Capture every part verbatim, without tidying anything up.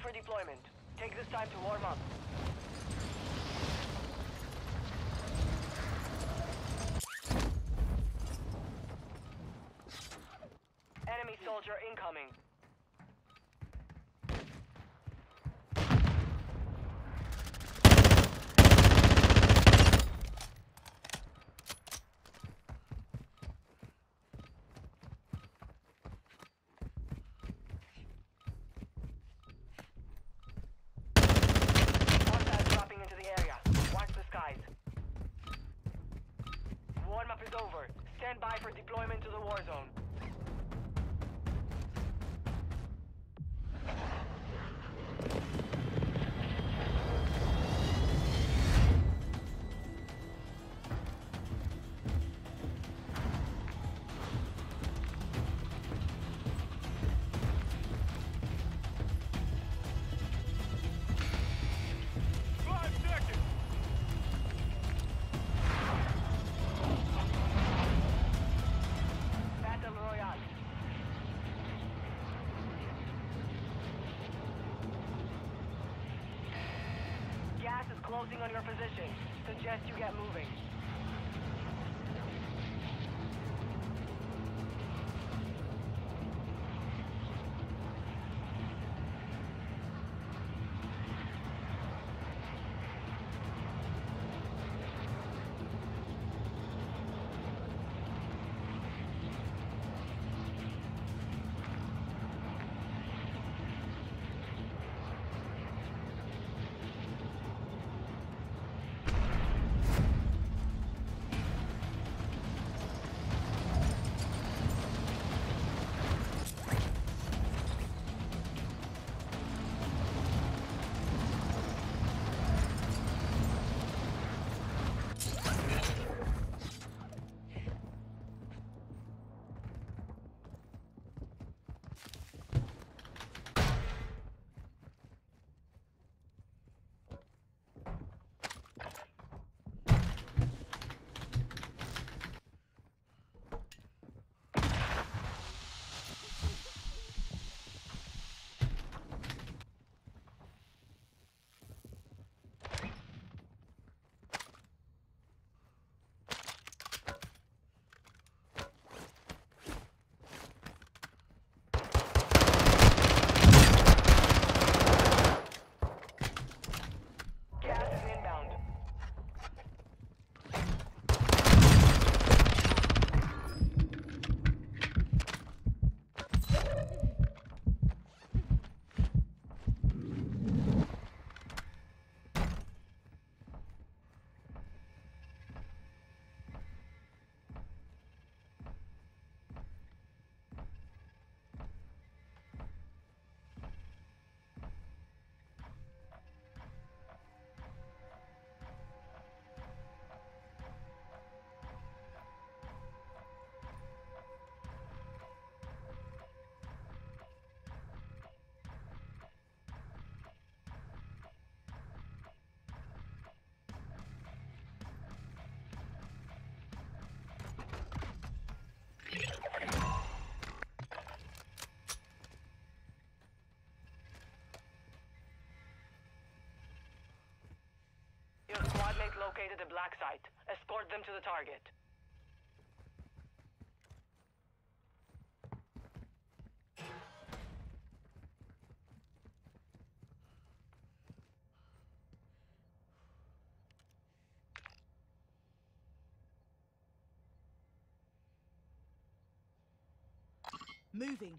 for deployment. Take this time to warm up. Enemy soldier incoming. Hostiles dropping into the area. Watch the skies. Warm-up is over. Stand by for deployment to the war zone. Battle Royale. Gas is closing on your position. Suggest you get moving. Gas is inbound. Your squad mate located a black site. Escort them to the target. Moving.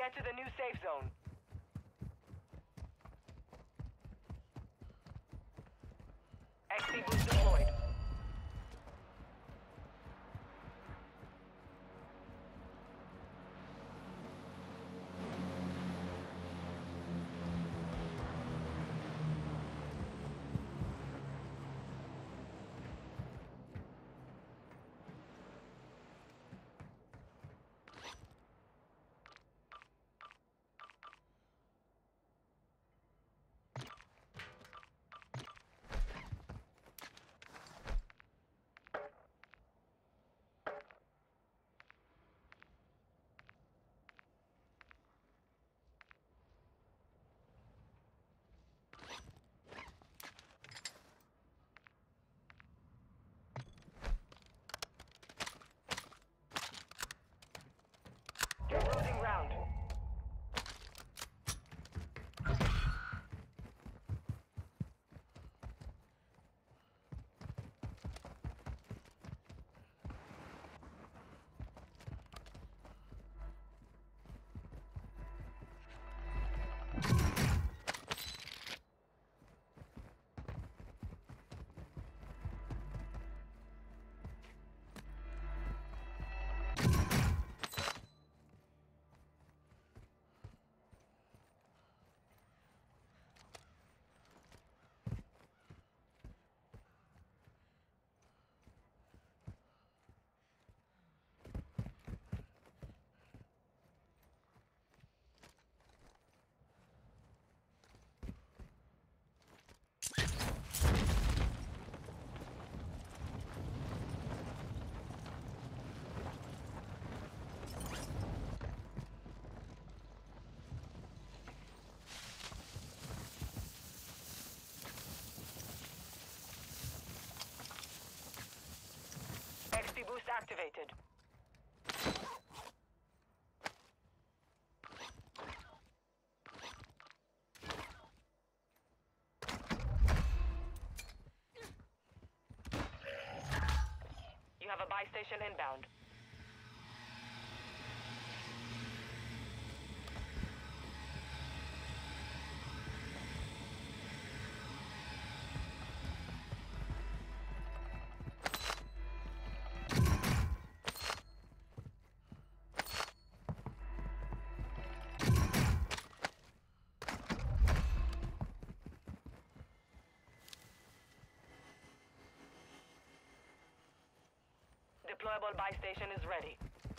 Get to the new safe zone. X P boost deployed. You're losing ground. X P boost activated. You have a buy station inbound. Deployable buy station is ready.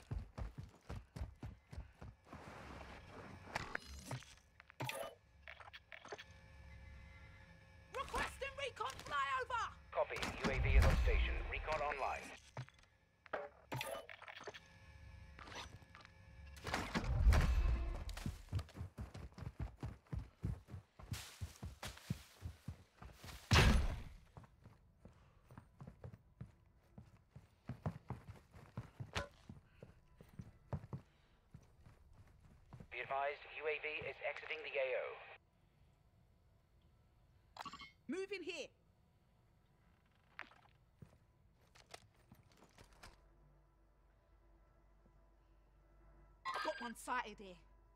Requesting recon flyover! Copy. U A V is on station. Recon online. Be advised, U A V is exiting the A O. Moving here. Got one sighted here.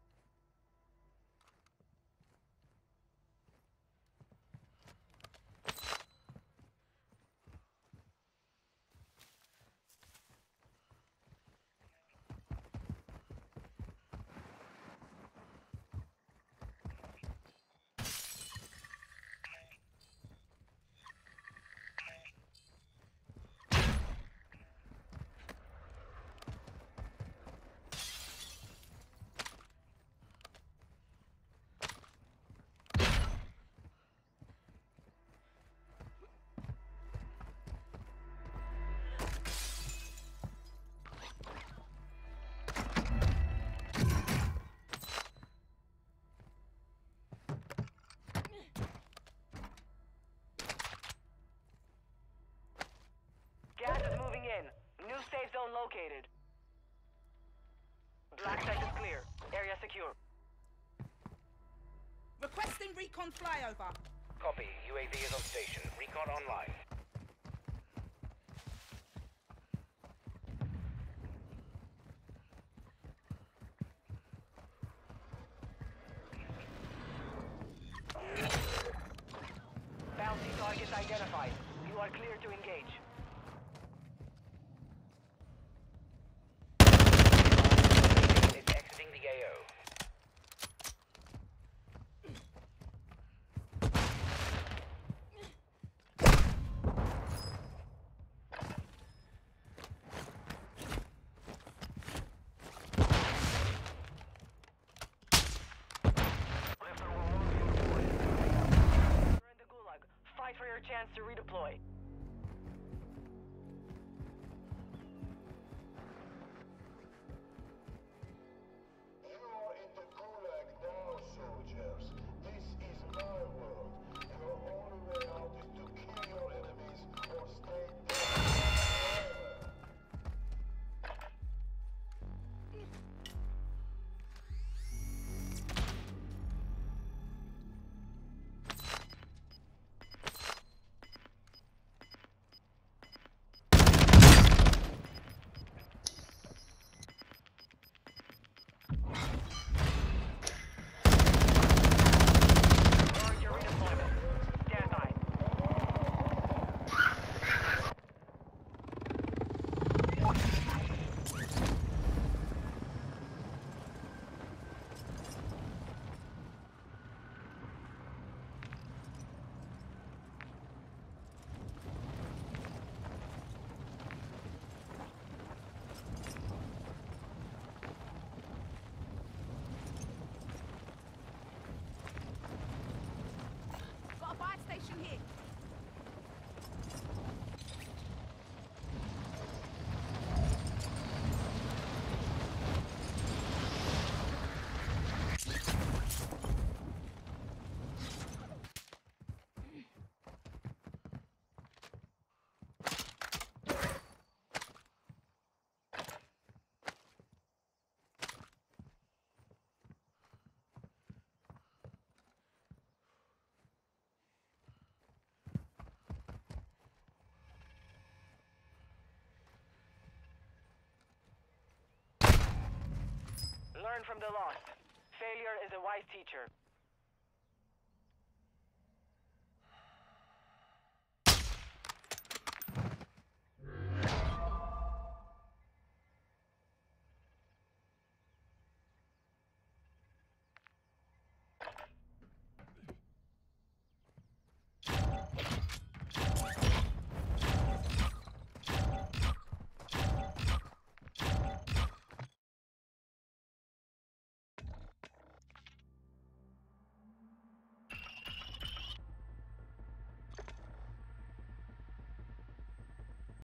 Gas is moving in. New safe zone located. Black site is clear. Area secure. Requesting recon flyover. Copy. U A V is on station. Recon online. Clear to engage. Is exiting the A O. You're in the Gulag. Fight for your chance to redeploy. You are in the Gulag now, soldiers. This is my world. Your only way out is to kill your enemies or stay dead forever. Earn your redeployment. Stand by. Got a buy station here. Learn from the lost. Failure is a wise teacher.